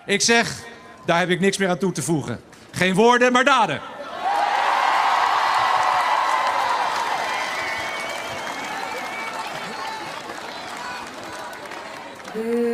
Ik zeg, daar heb ik niks meer aan toe te voegen. Geen woorden, maar daden. De